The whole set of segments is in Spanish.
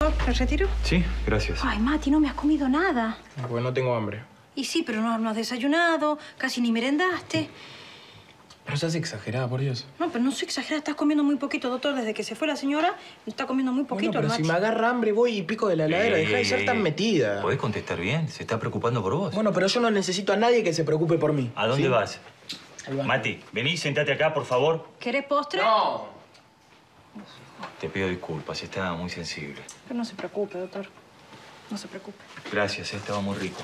Doctor, ¿me retiro? Sí, gracias. Ay, Mati, no me has comido nada. Pues no tengo hambre. Y sí, pero no has desayunado, casi ni merendaste. No seas exagerada, por Dios. No, pero no soy exagerada, estás comiendo muy poquito, doctor. Desde que se fue la señora, está comiendo muy poquito, Bueno, pero Mati. si me agarra hambre, voy y pico de la heladera. Deja de ser tan metida. ¿Podés contestar bien? ¿Se está preocupando por vos? Bueno, pero yo no necesito a nadie que se preocupe por mí. ¿A dónde ¿sí? vas? Mati, vení, sentate acá, por favor. ¿Querés postre? No. Te pido disculpas, estaba muy sensible. Pero no se preocupe, doctor. No se preocupe. Gracias, estaba muy rico.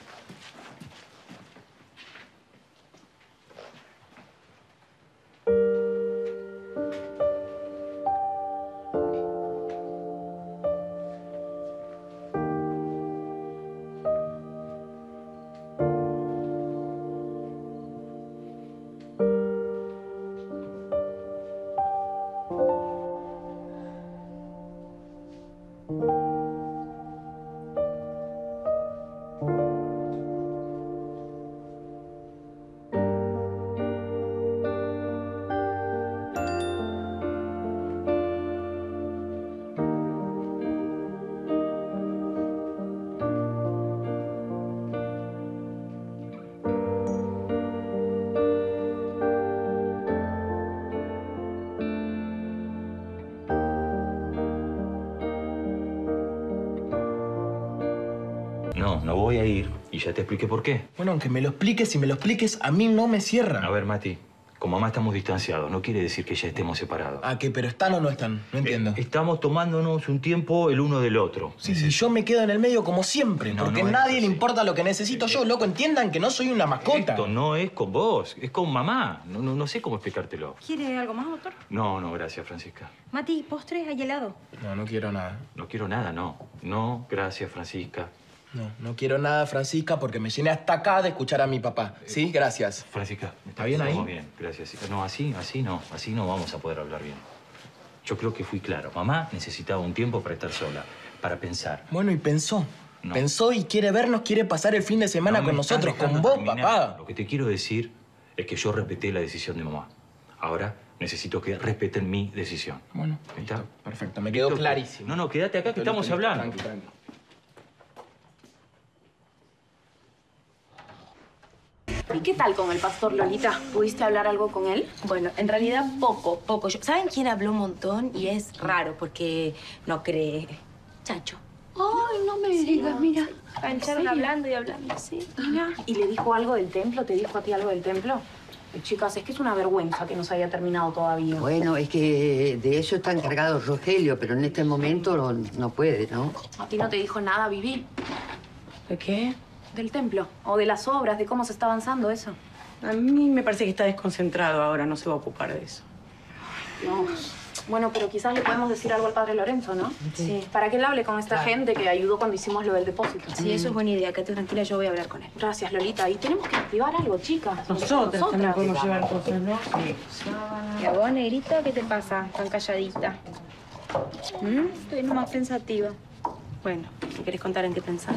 No voy a ir y ya te expliqué por qué. Bueno, aunque me lo expliques, si me lo expliques, a mí no me cierra. A ver, Mati, con mamá estamos distanciados. No quiere decir que ya estemos separados. ¿A qué? ¿Pero están o no están? No entiendo. Estamos tomándonos un tiempo el uno del otro. Sí, y yo me quedo en el medio como siempre, No, porque no a es nadie así. le importa lo que necesito yo, loco. Entiendan que no soy una mascota. Esto no es con vos, es con mamá. No sé cómo explicártelo. ¿Quiere algo más, doctor? No, gracias, Francisca. Mati, postre, hay helado. No quiero nada. No quiero nada, no. No, gracias, Francisca. No quiero nada, Francisca, porque me llené hasta acá de escuchar a mi papá. ¿Sí? Gracias. Francisca, ¿Está bien ahí? Estamos bien, gracias. No, así no vamos a poder hablar bien. Yo creo que fui claro. Mamá necesitaba un tiempo para estar sola, para pensar. Bueno, y pensó. No. Pensó y quiere vernos, quiere pasar el fin de semana No con me estás nosotros, con dejando vos, terminar. papá. Lo que te quiero decir es que yo respeté la decisión de mamá. Ahora necesito que respeten mi decisión. Bueno, ¿Está? listo, perfecto. Me quedó clarísimo. No, quédate acá que estamos hablando. Tranqui. ¿Y qué tal con el pastor, Lolita? ¿Pudiste hablar algo con él? Bueno, en realidad poco. ¿Saben quién habló un montón? Y es raro porque no cree. Chacho. Ay, no me digas, mira. Entraron hablando y hablando, sí. Mira. ¿Y le dijo algo del templo? ¿Te dijo a ti algo del templo? Chicas, es que es una vergüenza que no se haya terminado todavía. Bueno, es que de eso está encargado Rogelio, pero en este momento no puede, ¿no? ¿A ti no te dijo nada, Vivi? ¿De qué? Del templo. O de las obras, de cómo se está avanzando eso. A mí me parece que está desconcentrado ahora, no se va a ocupar de eso. No. Bueno, pero quizás le podemos decir algo al padre Lorenzo, ¿no? Sí. Para que él hable con esta gente que ayudó cuando hicimos lo del depósito. Sí, eso es buena idea. Quédate tranquila, yo voy a hablar con él. Gracias, Lolita. Y tenemos que activar algo, chicas. Nosotras también podemos llevar cosas, ¿no? Sí. ¿Y a vos, negrita, qué te pasa? Tan calladita. Estoy nomás pensativa. Bueno, ¿me querés contar en qué pensar?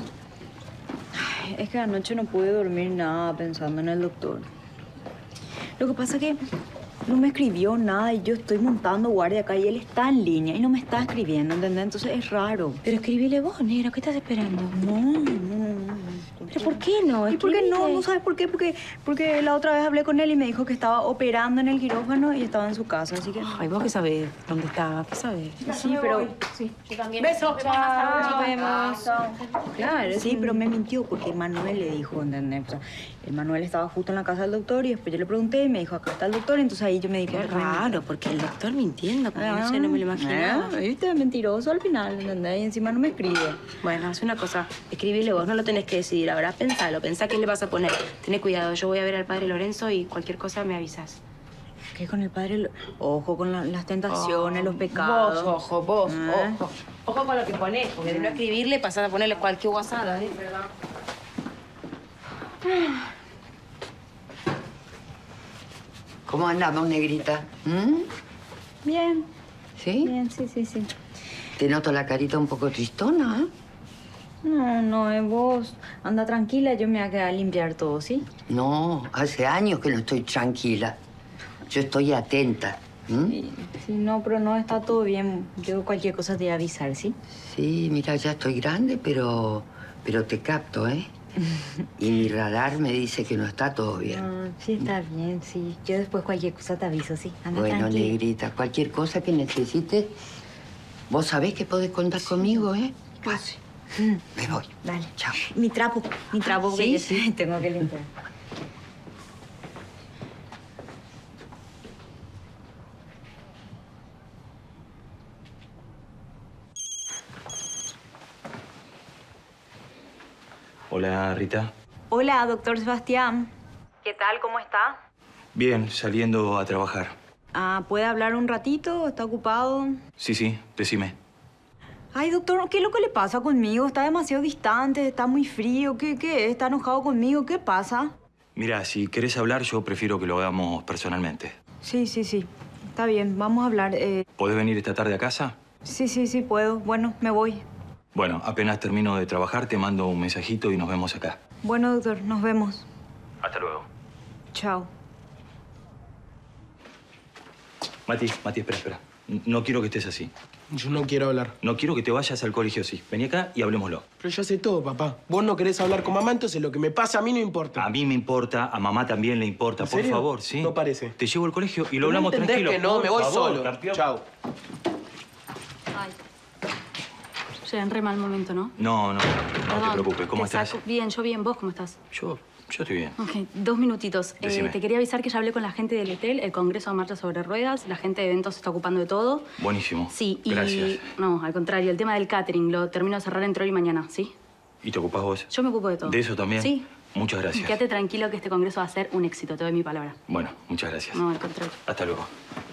Es que anoche no pude dormir nada pensando en el doctor. Lo que pasa es que no me escribió nada y yo estoy montando guardia acá y él está en línea y no me está escribiendo, ¿entendés? Entonces es raro. Pero escribile vos, negro. ¿Qué estás esperando? No. ¿Pero por qué no? ¿Y por qué no? ¿No sabes por qué? Porque la otra vez hablé con él y me dijo que estaba operando en el quirófano y estaba en su casa, así que... Ay, ¿vos qué sabés dónde está? ¿Qué sabés? Sí, pero... Sí, yo también. Besos. Nos vemos. Claro, sí, pero me mintió porque Manuel le dijo, ¿entendés? O sea, el Manuel estaba justo en la casa del doctor y después yo le pregunté y me dijo, acá está el doctor, entonces ahí yo me di Qué cuenta que me raro, mintió. porque el doctor mintiendo, como no sé, no me lo imaginaba. ¿Viste? Mentiroso al final, ¿entendés? Y encima no me escribe. Bueno, haz una cosa. Escribile vos, no lo tenés que decidir ahora. Pensá qué le vas a poner. Tené cuidado, yo voy a ver al padre Lorenzo y cualquier cosa me avisas. ¿Qué con el padre? Ojo con las tentaciones, los pecados. Vos, ojo. Ojo con lo que ponés, porque de no escribirle pasás a ponerle cualquier guasada, ¿eh? ¿Cómo andamos, negrita? Bien, ¿Sí? bien, sí. Te noto la carita un poco tristona, ¿eh? No, vos anda tranquila, yo me voy a quedar a limpiar todo, ¿sí? No, hace años que no estoy tranquila. Yo estoy atenta. Sí, sí, no, pero no, está todo bien. Yo cualquier cosa te voy a avisar, ¿sí? Sí, mira, ya estoy grande, pero te capto, ¿eh? Y mi radar me dice que no está todo bien. No, sí, está bien, sí. Yo después cualquier cosa te aviso, ¿sí? Anda Bueno, tranquila. negrita, cualquier cosa que necesites, vos sabés que podés contar conmigo, ¿eh? Pues, Me voy. dale. Chao. Mi trapo, Sí, que sí. tengo que limpiar. Hola, Rita. Hola, doctor Sebastián. ¿Qué tal? ¿Cómo está? Bien, saliendo a trabajar. Ah, ¿puede hablar un ratito? ¿Está ocupado? Sí, decime. Ay, doctor, ¿qué es lo que le pasa conmigo? Está demasiado distante, está muy frío. ¿Qué es? ¿Está enojado conmigo? ¿Qué pasa? Mira, si querés hablar, yo prefiero que lo hagamos personalmente. Sí. Está bien, vamos a hablar. ¿Podés venir esta tarde a casa? Sí, puedo. Bueno, me voy. Bueno, apenas termino de trabajar, te mando un mensajito y nos vemos acá. Bueno, doctor, nos vemos. Hasta luego. Chao. Mati, espera. No quiero que estés así. Yo no quiero hablar. No quiero que te vayas al colegio así. Vení acá y hablemoslo. Pero ya sé todo, papá. Vos no querés hablar con mamá, entonces lo que me pasa a mí no importa. A mí me importa, a mamá también le importa. ¿En Por serio? favor, ¿sí? No parece. Te llevo al colegio y lo ¿No hablamos entendés tranquilo. que no? Por Me voy favor, solo. campeón. Chao. Ay. Llega en re mal momento, ¿no? No te Perdón, preocupes. ¿Cómo te estás? saco- Bien, yo bien. ¿Vos cómo estás? Yo estoy bien. Ok, 2 minutitos. Decime. Te quería avisar que ya hablé con la gente del hotel, el Congreso de Marcha sobre Ruedas. La gente de eventos se está ocupando de todo. Buenísimo. Sí, y... Gracias. No, al contrario. El tema del catering lo termino de cerrar entre hoy y mañana, ¿sí? ¿Y te ocupás vos? Yo me ocupo de todo. ¿De eso también? Sí. Muchas gracias. Quédate tranquilo que este congreso va a ser un éxito. Te doy mi palabra. Bueno, muchas gracias. No, al contrario. Hasta luego.